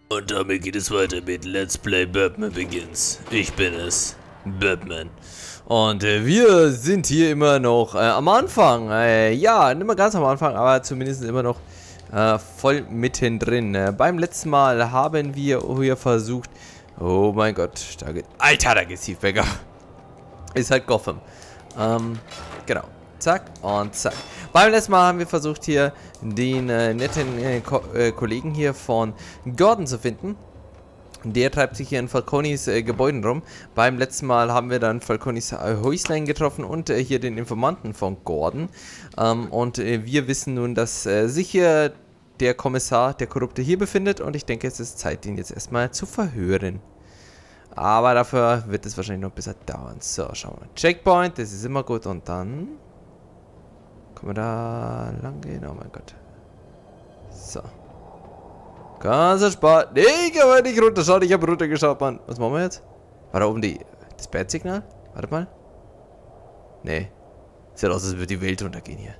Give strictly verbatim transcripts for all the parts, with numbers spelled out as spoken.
Und damit geht es weiter mit Let's Play Batman Begins. Ich bin es, Batman. Und äh, wir sind hier immer noch äh, am Anfang. Äh, ja, nicht mehr ganz am Anfang, aber zumindest immer noch äh, voll mittendrin. Äh, beim letzten Mal haben wir hier versucht... Oh mein Gott, da geht... Alter, da geht's Tiefbäcker. Ist halt Gotham. Ähm, genau. Zack und zack. Beim letzten Mal haben wir versucht, hier den äh, netten äh, Ko äh, Kollegen hier von Gordon zu finden. Der treibt sich hier in Falconis äh, Gebäuden rum. Beim letzten Mal haben wir dann Falconis äh, Häuslein getroffen und äh, hier den Informanten von Gordon. Ähm, und äh, wir wissen nun, dass äh, sich hier der Kommissar, der Korrupte, hier befindet. Und ich denke, es ist Zeit, den jetzt erstmal zu verhören. Aber dafür wird es wahrscheinlich noch ein bisschen dauern. So, schauen wir. Checkpoint, das ist immer gut. Und dann... Können wir da lang gehen? Oh mein Gott. So. Ganz entspannt. Nee, ich kann mal nicht runterschauen. Ich habe runtergeschaut, Mann. Was machen wir jetzt? War da oben die, das Bat-Signal? Warte mal. Nee. Sieht aus, als würde die Welt untergehen hier.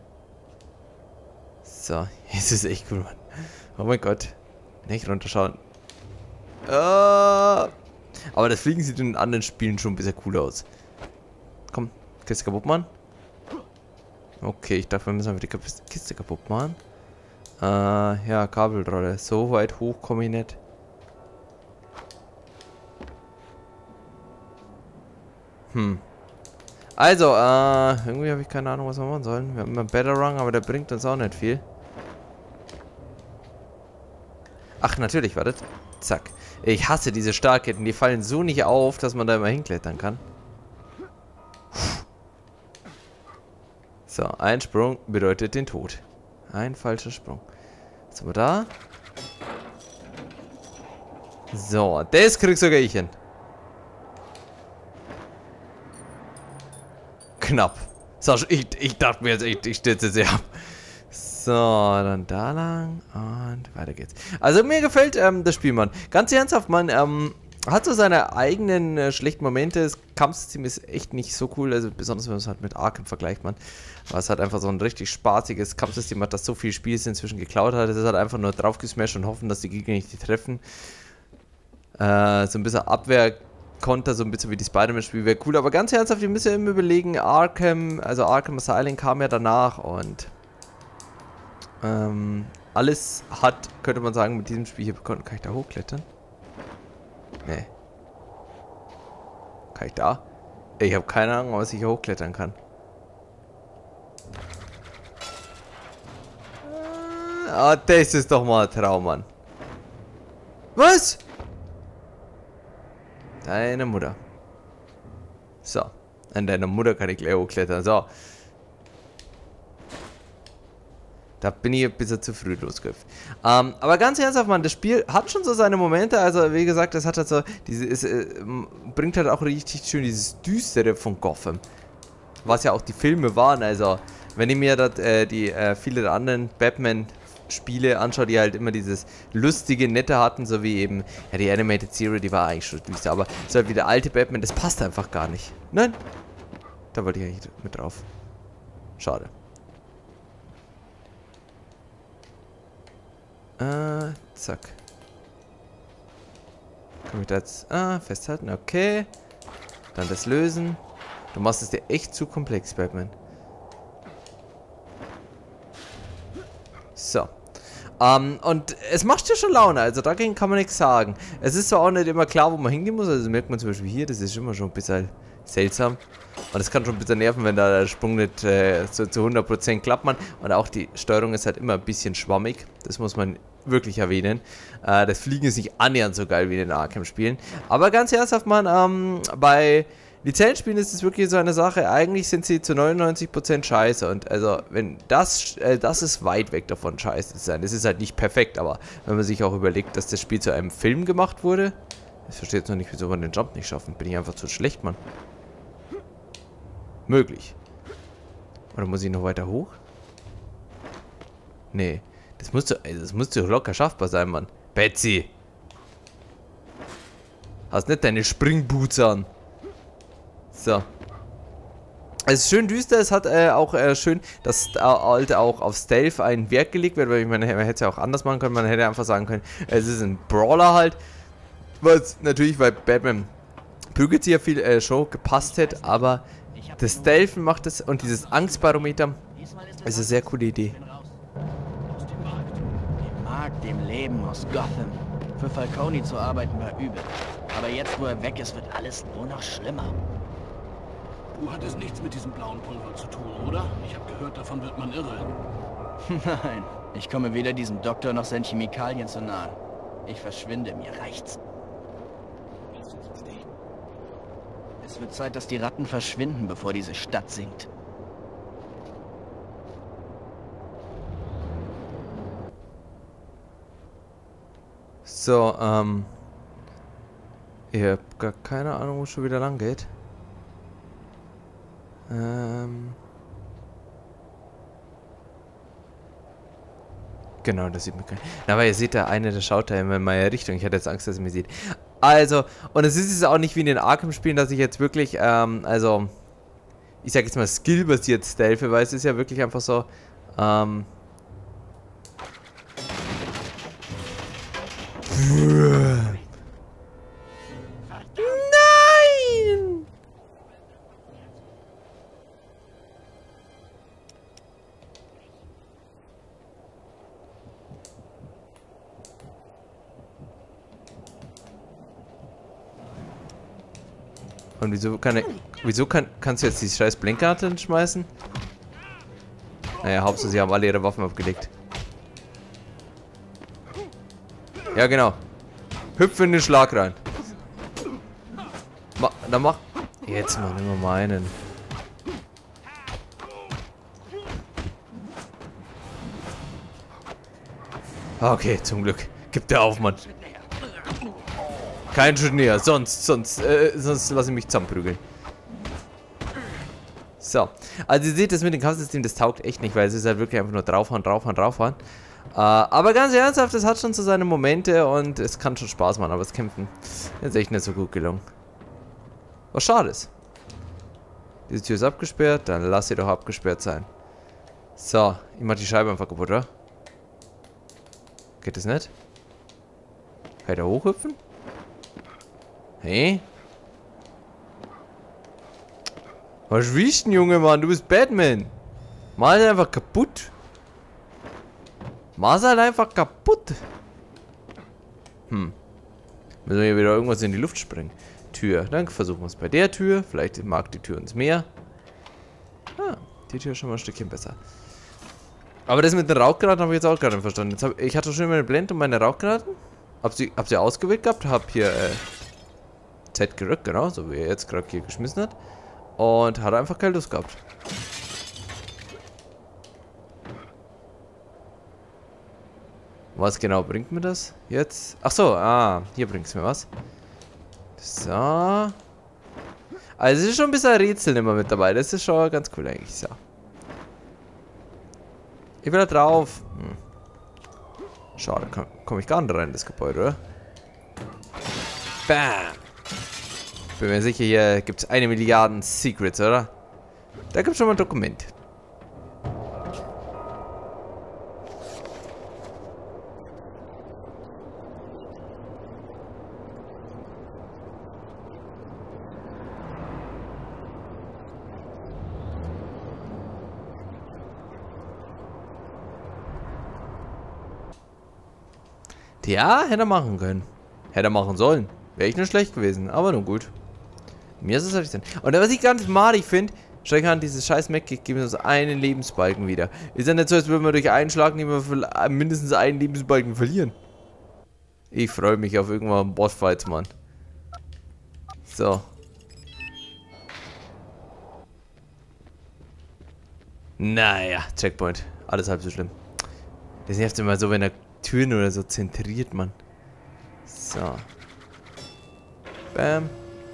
So. Jetzt ist echt cool, Mann. Oh mein Gott. Nicht runterschauen. Ah. Aber das Fliegen sieht in den anderen Spielen schon ein bisschen cooler aus. Komm. Kiste kaputt machen. Okay, ich dachte, wir müssen einfach die Kiste kaputt machen. Äh, ja, Kabelrolle. So weit hoch komme ich nicht. Hm. Also, äh, irgendwie habe ich keine Ahnung, was wir machen sollen. Wir haben einen Better Run, aber der bringt uns auch nicht viel. Ach, natürlich, wartet. Zack. Ich hasse diese Stahlketten, die fallen so nicht auf, dass man da immer hinklettern kann. So, ein Sprung bedeutet den Tod. Ein falscher Sprung. Was haben wir da? So, das krieg sogar ich hin. Knapp. So, ich, ich dachte mir jetzt echt, ich stürze sie ab. So, dann da lang und weiter geht's. Also mir gefällt ähm, das Spiel, Mann. Ganz ernsthaft, man ähm, hat so seine eigenen äh, schlechten Momente. Das Kampfsystem ist echt nicht so cool, also besonders wenn man es halt mit Arkham vergleicht, man. Aber es hat einfach so ein richtig spaßiges Kampfsystem hat, das so viel Spiels inzwischen geklaut hat. Es ist halt einfach nur drauf gesmashed und hoffen, dass die Gegner nicht die treffen. Äh, so ein bisschen Abwehrkonter, so ein bisschen wie die Spider-Man-Spiele wäre cool. Aber ganz ernsthaft, wir müssen ja immer überlegen, Arkham, also Arkham Asylum kam ja danach und ähm, alles hat, könnte man sagen, mit diesem Spiel hier bekommen. Kann ich da hochklettern? Nee. Kann ich da? Ich habe keine Ahnung, was ich hier hochklettern kann. Ah, das ist doch mal ein Traum, Mann. Was? Deine Mutter. So. An deiner Mutter kann ich gleich hochklettern. So. Da bin ich ein bisschen zu früh losgehüpft. Ähm, aber ganz ernsthaft, man, das Spiel hat schon so seine Momente. Also, wie gesagt, es hat halt so, diese, es äh, bringt halt auch richtig schön dieses Düstere von Gotham. Was ja auch die Filme waren. Also, wenn ich mir das, äh, die äh, viele der anderen Batman-Spiele anschaue, die halt immer dieses lustige, nette hatten, so wie eben, ja, die Animated Series, die war eigentlich schon düster. Aber so halt wie der alte Batman, das passt einfach gar nicht. Nein. Da wollte ich eigentlich mit drauf. Schade. Äh, zack. Kann ich da jetzt... Ah, festhalten, okay. Dann das lösen. Du machst es dir echt zu komplex, Batman. So. Ähm, und es macht dir schon Laune, also dagegen kann man nichts sagen. Es ist zwar auch nicht immer klar, wo man hingehen muss, also merkt man zum Beispiel hier, das ist immer schon ein bisschen seltsam. Und es kann schon ein bisschen nerven, wenn da der Sprung nicht äh, so zu hundert Prozent klappt, man. Und auch die Steuerung ist halt immer ein bisschen schwammig. Das muss man wirklich erwähnen. Äh, das Fliegen ist nicht annähernd so geil wie in den Arkham-Spielen. Aber ganz ernsthaft, man, ähm, bei Lizenzspielen ist es wirklich so eine Sache. Eigentlich sind sie zu neunundneunzig Prozent scheiße. Und also, wenn das, äh, das ist weit weg davon, scheiße zu sein. Das ist halt nicht perfekt, aber wenn man sich auch überlegt, dass das Spiel zu einem Film gemacht wurde, ich verstehe jetzt noch nicht, wieso man den Jump nicht schaffen. Bin ich einfach zu schlecht, Mann. Möglich. Oder muss ich noch weiter hoch? Nee. Das musste, das musste locker schaffbar sein, Mann. Betsy! Hast nicht deine Springboots an. So. Es ist schön düster, es hat äh, auch äh, schön, dass äh, halt auch auf Stealth ein Wert gelegt wird, weil ich meine, man hätte es ja auch anders machen können, man hätte einfach sagen können, es ist ein Brawler halt, was natürlich, weil Batman prügelt sich ja viel äh, schon gepasst hätte, aber das Stealthen macht es und dieses Angstbarometer ist eine sehr coole Idee. Dem Markt, dem Leben aus Gotham. Für Falcone zu arbeiten war übel, aber jetzt, wo er weg ist, wird alles nur noch schlimmer. Du hattest nichts mit diesem blauen Pulver zu tun, oder? Ich habe gehört, davon wird man irre. Nein, ich komme weder diesem Doktor noch seinen Chemikalien zu nahe. Ich verschwinde, mir reicht's. Es wird Zeit, dass die Ratten verschwinden, bevor diese Stadt sinkt. So, ähm... ich hab gar keine Ahnung, wo es schon wieder lang geht. Ähm... Genau, das sieht man gar nicht. Na, aber ihr seht da, eine, der schaut da immer in meine Richtung. Ich hatte jetzt Angst, dass er mich sieht. Also, und es ist jetzt auch nicht wie in den Arkham-Spielen, dass ich jetzt wirklich, ähm, also, ich sag jetzt mal skillbasiert stealthe, weil es ist ja wirklich einfach so, ähm, nein! Und wieso kann er, wieso kann, kannst du jetzt die scheiß Blinkkarte schmeißen? Naja, Hauptsache sie haben alle ihre Waffen abgelegt. Ja, genau. Hüpf in den Schlag rein. Ma, dann mach... Jetzt mal, nimm mal meinen. Okay, zum Glück. Gib dir auf, Mann. Kein Schritt näher, sonst, sonst, äh, sonst lasse ich mich zusammenprügeln. So. Also ihr seht, das mit dem Kampfsystem, das taugt echt nicht, weil es ist halt wirklich einfach nur draufhauen, draufhauen, draufhauen. Äh, aber ganz ernsthaft, es hat schon so seine Momente und es kann schon Spaß machen, aber das Kämpfen ist echt nicht so gut gelungen. Was schade ist. Diese Tür ist abgesperrt, dann lass sie doch abgesperrt sein. So, ich mach die Scheibe einfach kaputt, oder? Geht das nicht? Kann ich da hochhüpfen? Hey? Was willst du denn, Junge, Mann? Du bist Batman. Mach es einfach kaputt. Mach es halt einfach kaputt. Hm. Müssen wir hier wieder irgendwas in die Luft springen. Tür. Dann versuchen wir es bei der Tür. Vielleicht mag die Tür uns mehr. Ah, die Tür ist schon mal ein Stückchen besser. Aber das mit den Rauchgranaten habe ich jetzt auch gerade nicht verstanden. Jetzt hab, ich hatte schon meine Blende und meine Rauchgranaten. Hab sie, hab sie ausgewählt gehabt. Hab hier äh, Z gerückt, genau. So wie er jetzt gerade hier geschmissen hat. Und hat einfach keine Lust gehabt. Was genau bringt mir das jetzt? Ach so, ah, hier bringt es mir was. So. Also es ist schon ein bisschen Rätsel immer mit dabei. Das ist schon ganz cool eigentlich. So. Ich will da drauf. Hm. Schade, komme komm ich gar nicht rein in das Gebäude, oder? Bam. Bin mir sicher, hier gibt es eine Milliarde Secrets, oder? Da gibt es schon mal ein Dokument. Ja, hätte er machen können. Hätte er machen sollen. Wäre ich nicht schlecht gewesen, aber nun gut. Mir ist es halt nicht. Und was ich ganz madig finde, schau ich an, dieses scheiß Medkit gibt uns einen Lebensbalken wieder. Ist ja nicht so, als würden wir durch einen Schlag nicht mehr mindestens einen Lebensbalken verlieren. Ich freue mich auf irgendwann Bossfights, Mann. So. Naja, Checkpoint. Alles halb so schlimm. Das nervt immer so, wenn er Türen oder so zentriert, Mann. So. Bam.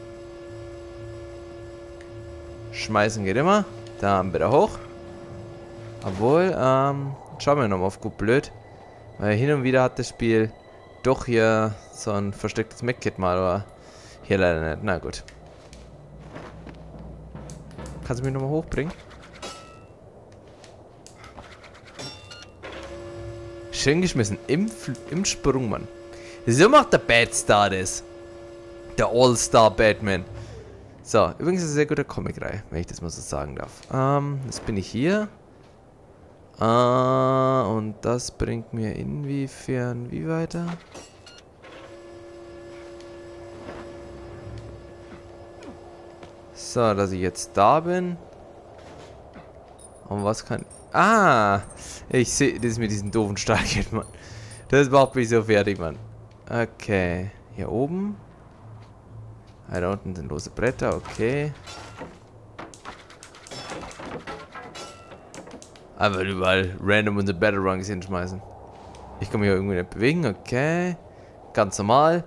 Schmeißen geht immer. Dann wieder hoch. Obwohl, ähm, schauen wir nochmal auf gut blöd. Weil hin und wieder hat das Spiel doch hier so ein verstecktes Medkit mal, aber hier leider nicht. Na gut. Kannst du mich nochmal hochbringen? Schön geschmissen. Im, Fl im Sprung, Mann. So macht der Badstar das. Der All-Star Batman. So, übrigens ist es eine sehr gute Comic-Reihe, wenn ich das mal so sagen darf. Ähm, jetzt bin ich hier. Ah, und das bringt mir inwiefern wie weiter? So, dass ich jetzt da bin. Und was kann... Ah! Ich sehe das mit diesem doofen Stargate, Mann. Das macht mich so fertig, Mann. Okay. Hier oben. Ah, da unten sind lose Bretter, okay. Einfach überall random unsere Battle Rungs hinschmeißen. Ich kann mich auch irgendwie nicht bewegen, okay. Ganz normal.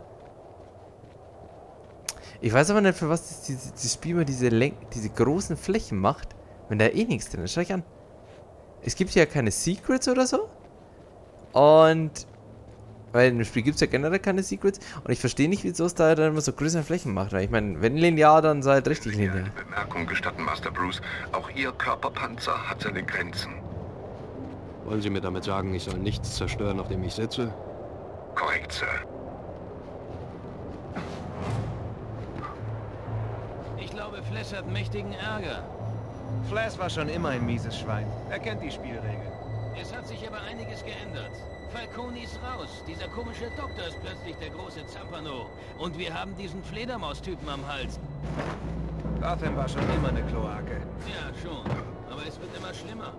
Ich weiß aber nicht, für was das, dieses, dieses Spiel mal diese, diese großen Flächen macht, wenn da eh nichts drin ist. Schau ich an. Es gibt ja keine Secrets oder so. Und... Weil in dem Spiel gibt es ja generell keine Secrets. Und ich verstehe nicht, wieso es da dann immer so größere Flächen macht. Weil ich meine, wenn linear, dann sei halt richtig linear. Eine Bemerkung gestatten, Master Bruce. Auch Ihr Körperpanzer hat seine Grenzen. Wollen Sie mir damit sagen, ich soll nichts zerstören, auf dem ich sitze? Korrekt, Sir. Ich glaube, Flash hat mächtigen Ärger. Flash war schon immer ein mieses Schwein. Er kennt die Spielregeln. Es hat sich aber einiges geändert. Falcone ist raus. Dieser komische Doktor ist plötzlich der große Zampano. Und wir haben diesen Fledermaus-Typen am Hals. Gotham war schon immer eine Kloake. Ja, schon. Aber es wird immer schlimmer.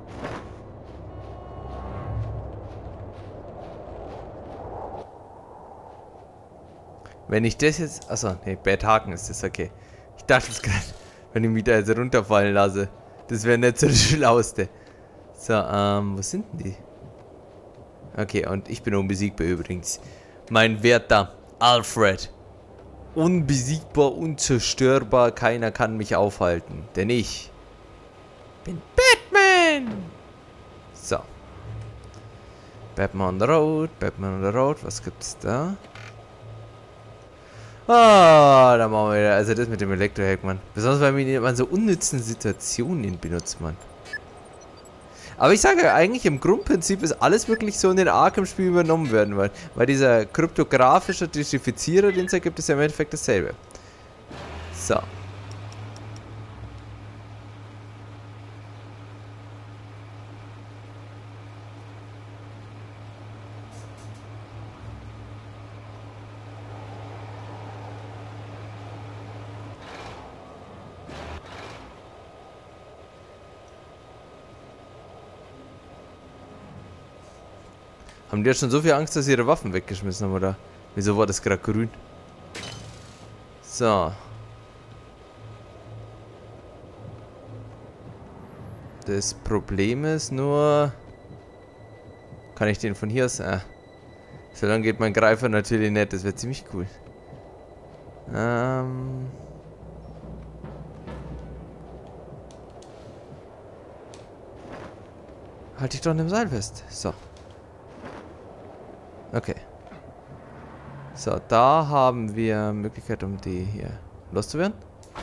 Wenn ich das jetzt... Achso, nee, Bad Haken ist das, okay. Ich dachte es gerade, wenn ich mich da jetzt runterfallen lasse. Das wäre nicht so das Schlauste. So, ähm, wo sind denn die? Okay, und ich bin unbesiegbar übrigens. Mein werter Alfred. Unbesiegbar, unzerstörbar, keiner kann mich aufhalten. Denn ich bin Batman! So. Batman on the road, Batman on the road, was gibt's da? Ah, da machen wir wieder. Also das mit dem Elektrohack, Mann. Besonders weil man in so unnützen Situationen benutzt, man. Aber ich sage eigentlich, im Grundprinzip ist alles wirklich so in den Arkham-Spielen übernommen werden, weil, weil dieser kryptografische Dechiffrierer, den es da gibt, ist ja im Endeffekt dasselbe. So. Haben die jetzt schon so viel Angst, dass sie ihre Waffen weggeschmissen haben, oder? Wieso war das gerade grün? So. Das Problem ist nur... Kann ich den von hier aus... Ah. So lange geht mein Greifer natürlich nicht, das wäre ziemlich cool. Ähm... Halt dich doch an dem Seil fest. So. Okay. So, da haben wir Möglichkeit, um die hier loszuwerden.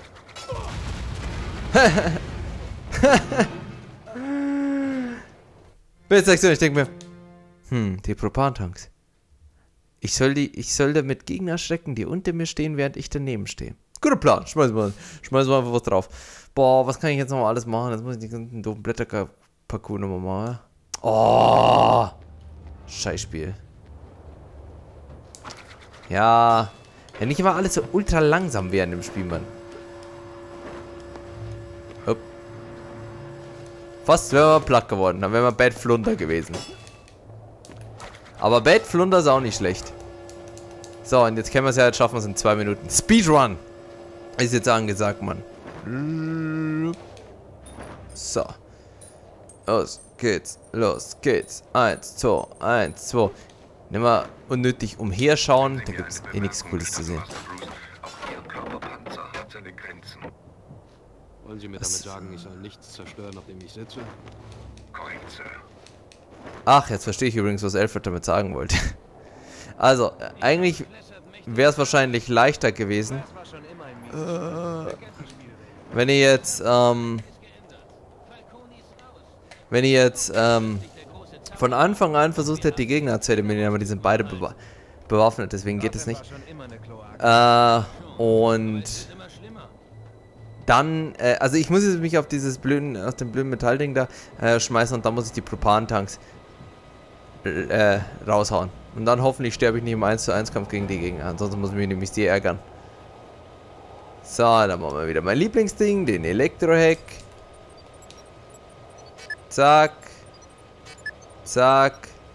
Jetzt sagst du, ich denke mir, hm, die Propan-Tanks. Ich soll die, ich soll damit Gegner schrecken, die unter mir stehen, während ich daneben stehe. Guter Plan, schmeißen wir, schmeißen wir einfach was drauf. Boah, was kann ich jetzt noch mal alles machen? Jetzt muss ich die ganzen doofen Blätter-Parcours nochmal machen. Oh, Scheißspiel. Ja, wenn nicht immer alles so ultra langsam wären im Spiel, Mann. Hopp. Fast wären wir platt geworden, dann wären wir Bad Flunder gewesen. Aber Bad Flunder ist auch nicht schlecht. So, und jetzt können wir es ja, jetzt schaffen wir es in zwei Minuten. Speedrun ist jetzt angesagt, Mann. So. Los geht's, los geht's. Eins, zwei, eins, zwei. Nicht mal unnötig umherschauen, da gibt's eh nichts Cooles zu sehen. Auch Ihr Körperpanzer hat seine Grenzen. Wollen Sie mir damit sagen, ich soll nichts zerstören, auf dem ich sitze? Korrekt, Sir. Ach, jetzt verstehe ich übrigens, was Alfred damit sagen wollte. Also, äh, eigentlich wäre es wahrscheinlich leichter gewesen, äh, wenn ihr jetzt, ähm, wenn ich jetzt ähm, von Anfang an versucht hätte, die Gegner zu eliminieren, aber die sind beide bewa bewaffnet, deswegen geht es nicht. Äh, und dann, äh, also ich muss jetzt mich auf dieses blöden, aus dem blöden Metallding da äh, schmeißen und dann muss ich die Propan-Tanks äh, raushauen. Und dann hoffentlich sterbe ich nicht im eins zu eins Kampf gegen die Gegner, ansonsten muss ich mich nämlich die ärgern. So, dann machen wir wieder mein Lieblingsding, den Elektrohack. Zack. Zack.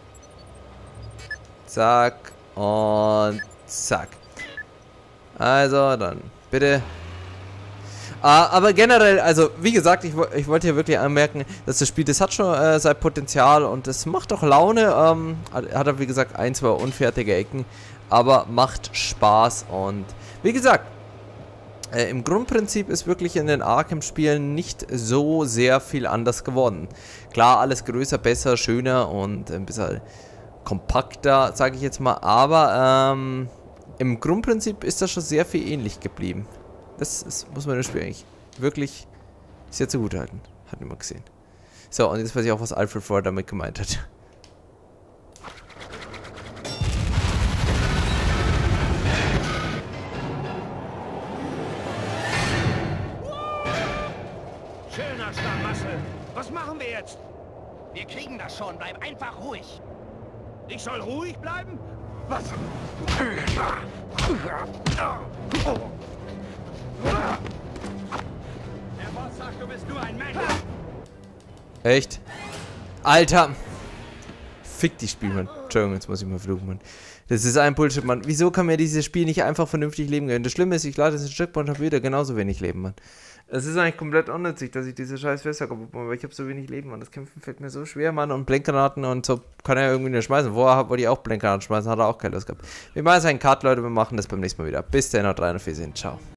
Zack. Und zack. Also, dann bitte. Ah, aber generell, also wie gesagt, ich, ich wollte hier wirklich anmerken, dass das Spiel, das hat schon äh, sein Potenzial und das macht auch Laune. Ähm, hat er, wie gesagt, ein, zwei unfertige Ecken, aber macht Spaß. Und wie gesagt, äh, im Grundprinzip ist wirklich in den Arkham-Spielen nicht so sehr viel anders geworden. Klar, alles größer, besser, schöner und ein bisschen kompakter, sage ich jetzt mal, aber ähm, im Grundprinzip ist das schon sehr viel ähnlich geblieben. Das ist, muss man dem Spiel eigentlich wirklich sehr zugute halten. Hat niemand gesehen. So, und jetzt weiß ich auch, was Alfred vorher damit gemeint hat. Schöner Schlamassel. Was machen wir jetzt? Wir kriegen das schon, bleib einfach ruhig. Ich soll ruhig bleiben? Was? Der Boss sagt, du bist nur ein Mensch. Echt? Alter! Fick die Spiel, Mann. Entschuldigung, jetzt muss ich mal fluchen, Mann. Das ist ein Bullshit, Mann. Wieso kann mir dieses Spiel nicht einfach vernünftig leben können? Das Schlimme ist, ich lade das in Checkpoint und habe wieder genauso wenig Leben, Mann. Es ist eigentlich komplett unnützig, dass ich diese scheiß Fässer kaputt mache, weil ich habe so wenig Leben, Mann. Das Kämpfen fällt mir so schwer, Mann. Und Blendgranaten und so kann er irgendwie nicht schmeißen. Vorher wollte ich auch Blendgranaten schmeißen, hat er auch keine Lust gehabt. Wir machen jetzt einen Cut, Leute. Wir machen das beim nächsten Mal wieder. Bis dann, haut rein, auf Wiedersehen. Ciao.